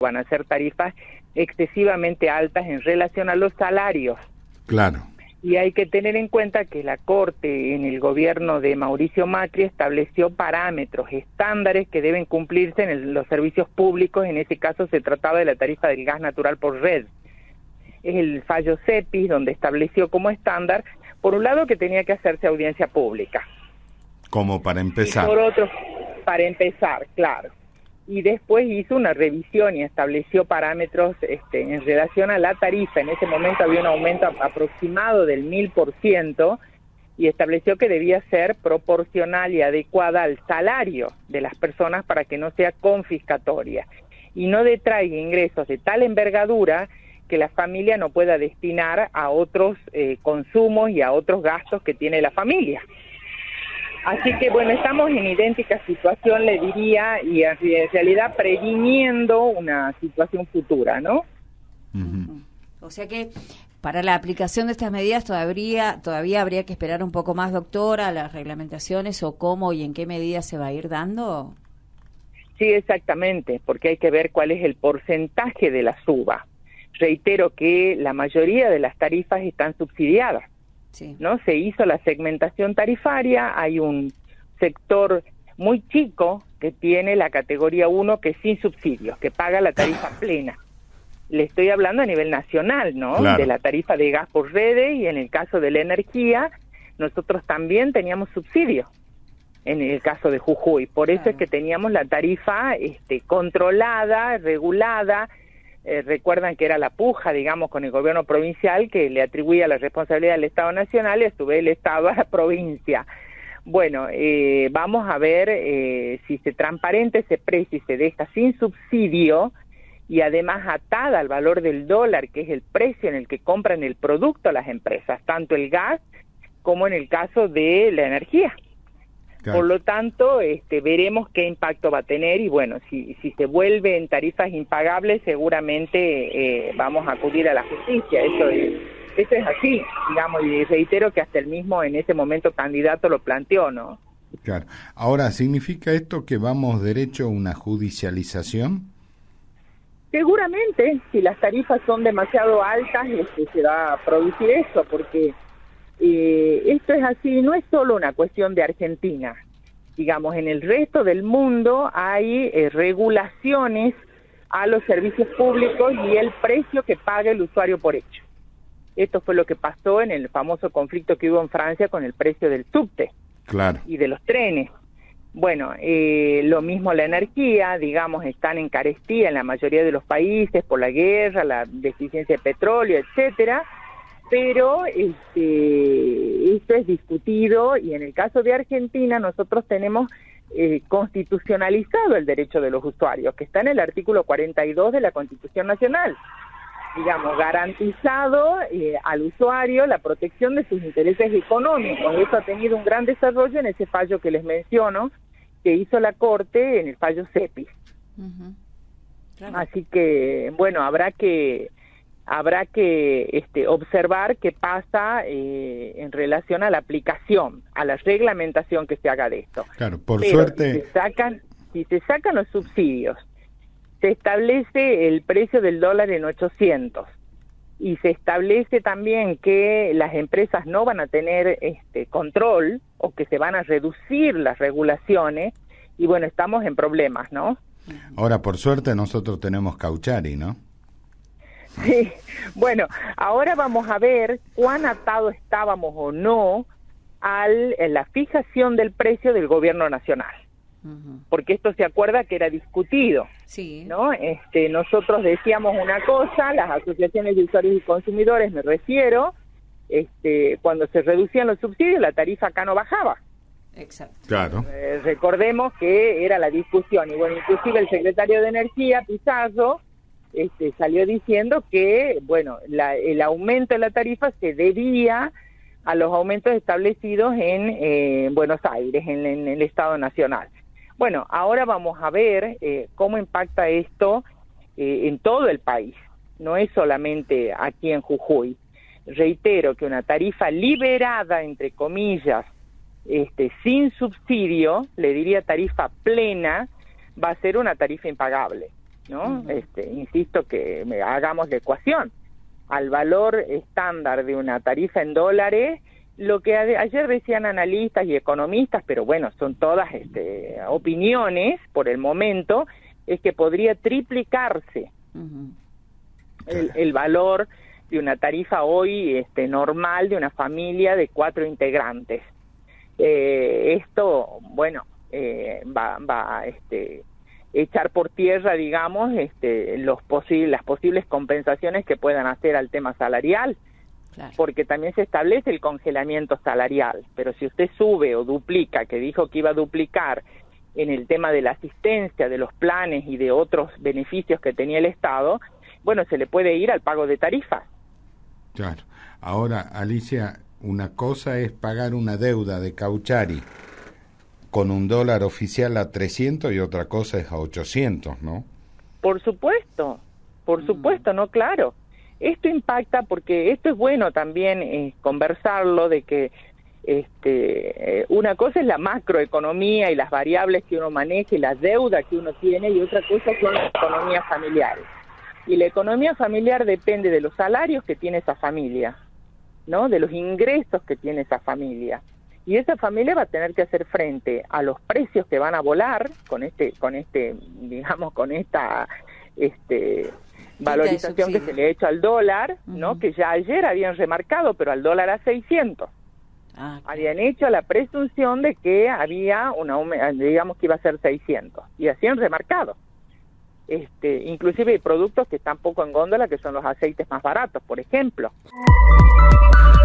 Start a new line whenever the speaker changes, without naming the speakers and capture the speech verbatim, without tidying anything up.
van a ser tarifas excesivamente altas en relación a los salarios.
Claro.
Y hay que tener en cuenta que la Corte en el gobierno de Mauricio Macri estableció parámetros, estándares que deben cumplirse en el, los servicios públicos. En ese caso se trataba de la tarifa del gas natural por red. Es el fallo CEPIS donde estableció como estándar, por un lado, que tenía que hacerse audiencia pública.
Como para empezar.
Y por otro, para empezar, claro. Y después hizo una revisión y estableció parámetros este, en relación a la tarifa. En ese momento había un aumento aproximado del mil por ciento y estableció que debía ser proporcional y adecuada al salario de las personas para que no sea confiscatoria y no detraiga ingresos de tal envergadura que la familia no pueda destinar a otros eh, consumos y a otros gastos que tiene la familia. Así que, bueno, estamos en idéntica situación, le diría, y en realidad previniendo una situación futura, ¿no?
Uh-huh. O sea que para la aplicación de estas medidas todavía todavía habría que esperar un poco más, doctora, las reglamentaciones o cómo y en qué medida se va a ir dando.
Sí, exactamente, porque hay que ver cuál es el porcentaje de la suba. Reitero que la mayoría de las tarifas están subsidiadas. Sí. ¿No? Se hizo la segmentación tarifaria, hay un sector muy chico que tiene la categoría uno que es sin subsidios, que paga la tarifa plena. Le estoy hablando a nivel nacional, ¿no? Claro. De la tarifa de gas por redes, y en el caso de la energía, nosotros también teníamos subsidios, en el caso de Jujuy. Por eso claro. es que teníamos la tarifa este, controlada, regulada. Eh, recuerdan que era la puja, digamos, con el gobierno provincial, que le atribuía la responsabilidad al Estado Nacional y a su vez el Estado a la provincia. Bueno, eh, vamos a ver eh, si se transparente ese precio y se deja sin subsidio y además atada al valor del dólar, que es el precio en el que compran el producto las empresas, tanto el gas como en el caso de la energía. Claro. Por lo tanto, este, veremos qué impacto va a tener y bueno, si, si se vuelve en tarifas impagables, seguramente eh, vamos a acudir a la justicia. Eso es, eso es así, digamos, y reitero que hasta el mismo en ese momento candidato lo planteó, ¿no?
Claro. Ahora, ¿significa esto que vamos derecho a una judicialización?
Seguramente, si las tarifas son demasiado altas, este, se va a producir eso, porque Eh, esto es así, no es solo una cuestión de Argentina, digamos, en el resto del mundo hay eh, regulaciones a los servicios públicos y el precio que paga el usuario por hecho. Esto fue lo que pasó en el famoso conflicto que hubo en Francia con el precio del subte
claro.
y de los trenes. Bueno, eh, lo mismo la energía, digamos, están encarecidas en la mayoría de los países por la guerra, la deficiencia de petróleo, etcétera. Pero este, esto es discutido y en el caso de Argentina nosotros tenemos eh, constitucionalizado el derecho de los usuarios, que está en el artículo cuarenta y dos de la Constitución Nacional, digamos, garantizado eh, al usuario la protección de sus intereses económicos. Eso ha tenido un gran desarrollo en ese fallo que les menciono, que hizo la Corte en el fallo CEPIS. Uh-huh. Claro. Así que, bueno, habrá que... habrá que este, observar qué pasa eh, en relación a la aplicación, a la reglamentación que se haga de esto.
Claro, por
Pero
suerte...
Si se sacan, si se sacan los subsidios, se establece el precio del dólar en ochocientos y se establece también que las empresas no van a tener este control o que se van a reducir las regulaciones y bueno, estamos en problemas, ¿no?
Ahora, por suerte, nosotros tenemos Cauchari, ¿no?
Sí, bueno, ahora vamos a ver cuán atados estábamos o no a la fijación del precio del gobierno nacional, uh-huh. porque esto se acuerda que era discutido, sí. ¿no? Este, nosotros decíamos una cosa, las asociaciones de usuarios y consumidores, me refiero, este, cuando se reducían los subsidios, la tarifa acá no bajaba.
Exacto.
Claro.
Eh, recordemos que era la discusión, y bueno, inclusive el secretario de Energía, Pizarro, Este, salió diciendo que, bueno, la, el aumento de la tarifa se debía a los aumentos establecidos en eh, Buenos Aires, en, en el Estado Nacional. Bueno, ahora vamos a ver eh, cómo impacta esto eh, en todo el país, no es solamente aquí en Jujuy. Reitero que una tarifa liberada, entre comillas, este, sin subsidio, le diría tarifa plena, va a ser una tarifa impagable. ¿no? Uh-huh. Este, insisto que me, hagamos la ecuación. Al valor estándar de una tarifa en dólares, lo que a, ayer decían analistas y economistas, pero bueno, son todas este, opiniones por el momento, es que podría triplicarse uh-huh. el, el valor de una tarifa hoy este, normal de una familia de cuatro integrantes. Eh, esto, bueno, eh, va, va a este, echar por tierra, digamos, este, los posi- las posibles compensaciones que puedan hacer al tema salarial, claro. Porque también se establece el congelamiento salarial, pero si usted sube o duplica, que dijo que iba a duplicar en el tema de la asistencia, de los planes y de otros beneficios que tenía el Estado, bueno, se le puede ir al pago de tarifas.
Claro. Ahora, Alicia, una cosa es pagar una deuda de Cauchari con un dólar oficial a trescientos y otra cosa es a ochocientos, ¿no?
Por supuesto, por mm. supuesto, no, claro. Esto impacta porque esto es bueno también eh, conversarlo de que este, eh, una cosa es la macroeconomía y las variables que uno maneja y las deudas que uno tiene, y otra cosa son las economías familiares. Y la economía familiar depende de los salarios que tiene esa familia, ¿no? De los ingresos que tiene esa familia. Y esa familia va a tener que hacer frente a los precios que van a volar con este, con este, digamos, con esta este, valorización que se le ha hecho al dólar, ¿no? Uh-huh. Que ya ayer habían remarcado, pero al dólar a seiscientos. Ah, okay. Habían hecho la presunción de que había una, digamos que iba a ser seiscientos, y así han remarcado. Este, inclusive hay productos que están poco en góndola, que son los aceites más baratos, por ejemplo.